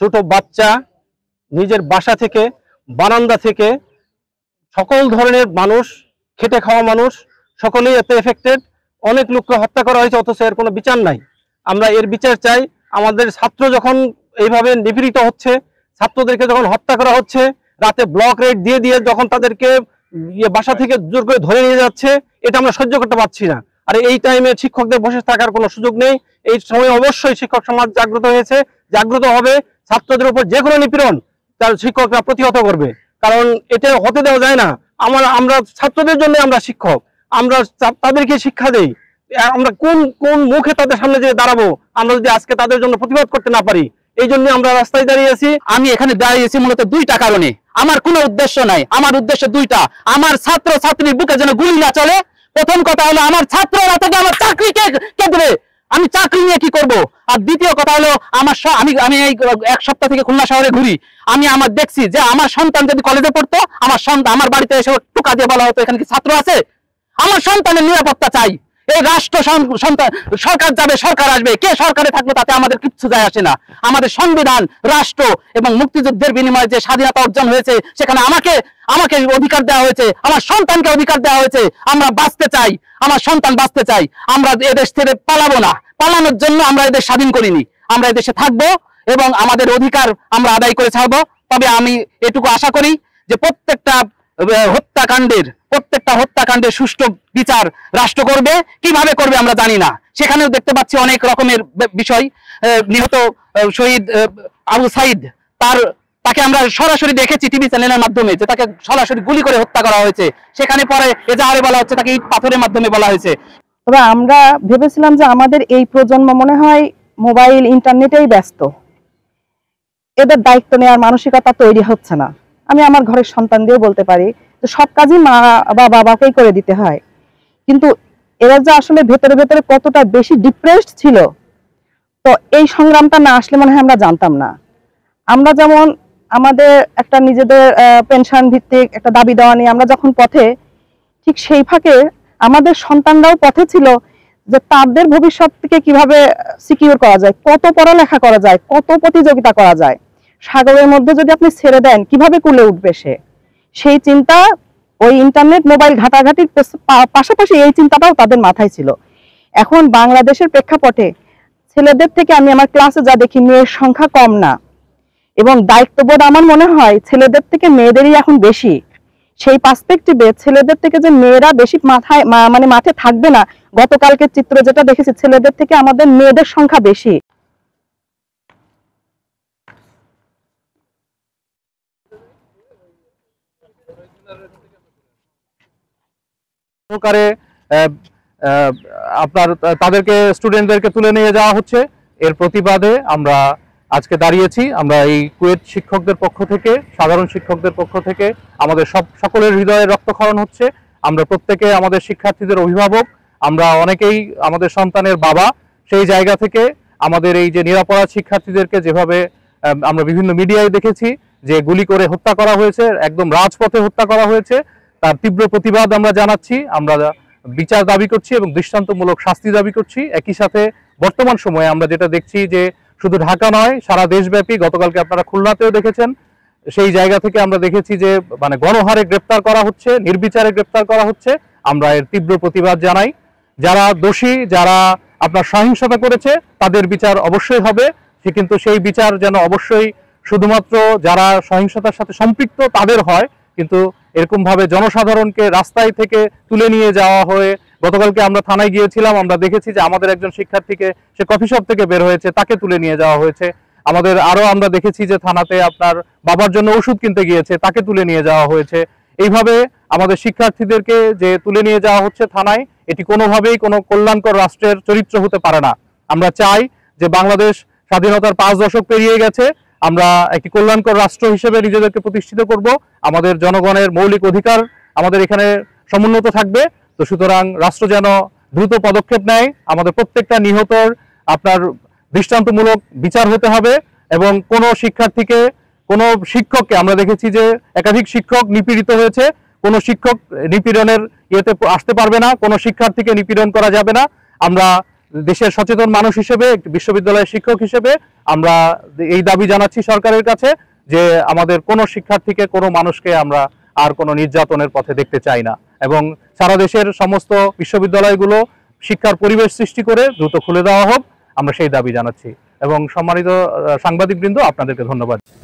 ছোট বাচ্চা, নিজের বাসা থেকে, বারান্দা থেকে সকল ধরনের মানুষ, খেটে খাওয়া মানুষ সকলেই এতে এফেক্টেড। অনেক লোককে হত্যা করা হয়েছে, অথচ এর কোনো বিচার নাই। আমরা এর বিচার চাই। আমাদের ছাত্র যখন এইভাবে নিপীড়িত হচ্ছে, ছাত্রদেরকে যখন হত্যা করা হচ্ছে, রাতে ব্লক রেড দিয়ে দিয়ে যখন তাদেরকে বাসা থেকে জোর করে ধরে নিয়ে যাচ্ছে, এটা আমরা সহ্য করতে পারছি না। আর এই টাইমে শিক্ষকদের বসে থাকার কোনো সুযোগ নেই। এই সময় অবশ্যই শিক্ষক সমাজ জাগ্রত হয়েছে, জাগ্রত হবে। ছাত্রদের উপর যে কোনো নিপীড়ন তার শিক্ষকরা প্রতিহত করবে, কারণ এটা হতে দেওয়া যায় না। আমরা ছাত্রদের জন্য আমরা শিক্ষক, আমরা তাদেরকে শিক্ষা দেই। আমরা কোন কোন মুখে তাদের সামনে যে দাঁড়াবো আমরা যদি আজকে তাদের জন্য প্রতিবাদ করতে না পারি? এই জন্য আমরা রাস্তায় দাঁড়িয়ে আছি। আমি এখানে দাঁড়িয়েছি মূলত দুইটা কারণে। আমার কোনো উদ্দেশ্য নাই, আমার উদ্দেশ্য দুইটা। আমার ছাত্র ছাত্রীর বুকে যেন গুলি না চলে। প্রথম কথা হলো আমার ছাত্ররা থেকে আমার চাকরি কে দেবে, আমি চাকরি নিয়ে কি করব। আর দ্বিতীয় কথা হলো আমি আমি এই এক সপ্তাহ থেকে খুলনা শহরে ঘুরি। আমি দেখছি যে আমার সন্তান যদি কলেজে পড়তো, আমার বাড়িতে এসে টোকা দিয়ে বলা হতো এখানে কি ছাত্র আছে। আমার সন্তানের নিরাপত্তা চাই। এই রাষ্ট্র সন্তান, সরকার যাবে সরকার আসবে, কে সরকারে থাকলো তাতে আমাদের কিচ্ছু যায় আসে না। আমাদের সংবিধান, রাষ্ট্র এবং মুক্তিযুদ্ধের বিনিময়ে যে স্বাধীনতা অর্জন হয়েছে, সেখানে আমাকে অধিকার দেওয়া হয়েছে, আমার সন্তানকে অধিকার দেওয়া হয়েছে। আমরা বাঁচতে চাই, আমার সন্তান বাঁচতে চাই। আমরা এদেশ থেকে পালাবো না, পালানোর জন্য আমরা এদেশ স্বাধীন করিনি। আমরা এদেশে থাকবো এবং আমাদের অধিকার আমরা আদায় করে ছাড়বো। তবে আমি এটুকু আশা করি যে প্রত্যেকটা হত্যাকাণ্ডের সুষ্ঠু বিচার রাষ্ট্র করবে। কিভাবে করবে আমরা জানি না। সেখানেও দেখতে পাচ্ছি অনেক রকমের বিষয়। নিহত শহীদ আবু সাইদ, তাকে আমরা সরাসরি দেখেছি টিভি চ্যানেলের মাধ্যমে যে তাকে সরাসরি গুলি করে হত্যা করা হয়েছে। সেখানে পরে এজাহারে বলা হচ্ছে তাকে ইট পাথরের মাধ্যমে বলা হয়েছে। তবে আমরা ভেবেছিলাম যে আমাদের এই প্রজন্ম মনে হয় মোবাইল ইন্টারনেটেই ব্যস্ত, এদের দায়িত্ব নেওয়ার মানসিকতা তৈরি হচ্ছে না। আমি আমার ঘরের সন্তান দিয়েও বলতে পারি যে সব কাজই মা বা বাবাকেই করে দিতে হয়, কিন্তু এরা যে আসলে ভেতরে ভেতরে কতটা বেশি ডিপ্রেসড ছিল, তো এই সংগ্রামটা না আসলে মনে হয় আমরা জানতাম না। আমরা যেমন আমাদের একটা নিজেদের পেনশন ভিত্তিক একটা দাবি দেওয়া নিয়ে আমরা যখন পথে, ঠিক সেই ফাঁকে আমাদের সন্তানরাও পথে ছিল যে তাদের ভবিষ্যৎকে কিভাবে সিকিউর করা যায়, কত পড়ালেখা করা যায়, কত প্রতিযোগিতা করা যায়। সাগরের মধ্যে যদি আপনি ছেড়ে দেন কিভাবে কুলে উঠবে সে, সেই চিন্তা ওই ইন্টারনেট মোবাইল ঘাটাঘাটির পাশাপাশি এই চিন্তাটাও তাদের মাথায় ছিল। এখন বাংলাদেশের প্রেক্ষাপটে ছেলেদের থেকে আমি আমার ক্লাসে যা দেখি মেয়ের সংখ্যা কম না, এবং দায়িত্ববোধ আমার মনে হয় ছেলেদের থেকে মেয়েদেরই এখন বেশি। সেই পার্সপেক্টিভে ছেলেদের থেকে যে মেয়েরা বেশি মাঠে থাকবে না, গতকালকের চিত্র যেটা দেখেছি ছেলেদের থেকে আমাদের মেয়েদের সংখ্যা বেশি। আপনার তাদেরকে স্টুডেন্টদেরকে তুলে নিয়ে যাওয়া হচ্ছে। এর প্রতিবাদে আমরা আজকে দাঁড়িয়েছি। আমরা এই কুয়েট শিক্ষকদের পক্ষ থেকে, সাধারণ শিক্ষকদের পক্ষ থেকে আমাদের সকলের হৃদয়ে রক্তক্ষরণ হচ্ছে। আমরা প্রত্যেকে আমাদের শিক্ষার্থীদের অভিভাবক, আমরা অনেকেই আমাদের সন্তানের বাবা। সেই জায়গা থেকে আমাদের এই যে নিরাপরাধ শিক্ষার্থীদেরকে যেভাবে আমরা বিভিন্ন মিডিয়ায় দেখেছি যে গুলি করে হত্যা করা হয়েছে, একদম রাজপথে হত্যা করা হয়েছে, তার তীব্র প্রতিবাদ আমরা জানাচ্ছি। আমরা বিচার দাবি করছি এবং দৃষ্টান্তমূলক শাস্তি দাবি করছি। একই সাথে বর্তমান সময়ে আমরা যেটা দেখছি যে শুধু ঢাকা নয়, সারা দেশব্যাপী, গতকালকে আপনারা খুলনাতেও দেখেছেন, সেই জায়গা থেকে আমরা দেখেছি যে গণহারে গ্রেপ্তার করা হচ্ছে, নির্বিচারে গ্রেপ্তার করা হচ্ছে। আমরা এর তীব্র প্রতিবাদ জানাই। যারা দোষী, যারা আপনার সহিংসতা করেছে, তাদের বিচার অবশ্যই হবে। কিন্তু সেই বিচার যেন অবশ্যই শুধুমাত্র যারা সহিংসতার সাথে সম্পৃক্ত তাদের হয়, কিন্তু এরকম ভাবে জনসাধারণকে রাস্তায় থেকে তুলে নিয়ে যাওয়া হয়ে, গতকালকে আমরা থানায় গিয়েছিলাম, আমরা দেখেছি যে আমাদের একজন শিক্ষার্থীকে, সে কফি শপ থেকে বের হয়েছে, তাকে তুলে নিয়ে যাওয়া হয়েছে। আমরা দেখেছি যে থানাতে আপনার বাবার জন্য ওষুধ কিনতে গিয়েছে, তাকে তুলে নিয়ে যাওয়া হয়েছে। এইভাবে আমাদের শিক্ষার্থীদেরকে যে তুলে নিয়ে যাওয়া হচ্ছে থানায়, এটি কোনোভাবেই কোনো কল্যাণকর রাষ্ট্রের চরিত্র হতে পারে না। আমরা চাই যে বাংলাদেশ স্বাধীনতার 5 দশক পেরিয়ে গেছে, আমরা একটি কল্যাণকর রাষ্ট্র হিসেবে নিজেদেরকে প্রতিষ্ঠিত করব। আমাদের জনগণের মৌলিক অধিকার আমাদের এখানে সমুন্নত থাকবে। তো সুতরাং রাষ্ট্র যেন দ্রুত পদক্ষেপ নেয়। আমাদের প্রত্যেকটা নিহতর আপনার দৃষ্টান্তমূলক বিচার হতে হবে, এবং কোনো শিক্ষার্থীকে, কোনো শিক্ষককে, আমরা দেখেছি যে একাধিক শিক্ষক নিপীড়িত হয়েছে, কোনো শিক্ষক নিপীড়নের ইয়েতে আসতে পারবে না, কোনো শিক্ষার্থীকে নিপীড়ন করা যাবে না। আমরা দেশের সচেতন মানুষ হিসেবে, বিশ্ববিদ্যালয়ের শিক্ষক হিসেবে আমরা এই দাবি জানাচ্ছি সরকারের কাছে যে আমাদের কোনো শিক্ষার্থীকে, কোনো মানুষকে আমরা আর কোনো নির্যাতনের পথে দেখতে চাই না, এবং সারা দেশের সমস্ত বিশ্ববিদ্যালয়গুলো শিক্ষার পরিবেশ সৃষ্টি করে দ্রুত খুলে দেওয়া হোক, আমরা সেই দাবি জানাচ্ছি। এবং সম্মানিত সাংবাদিকবৃন্দ, আপনাদেরকে ধন্যবাদ।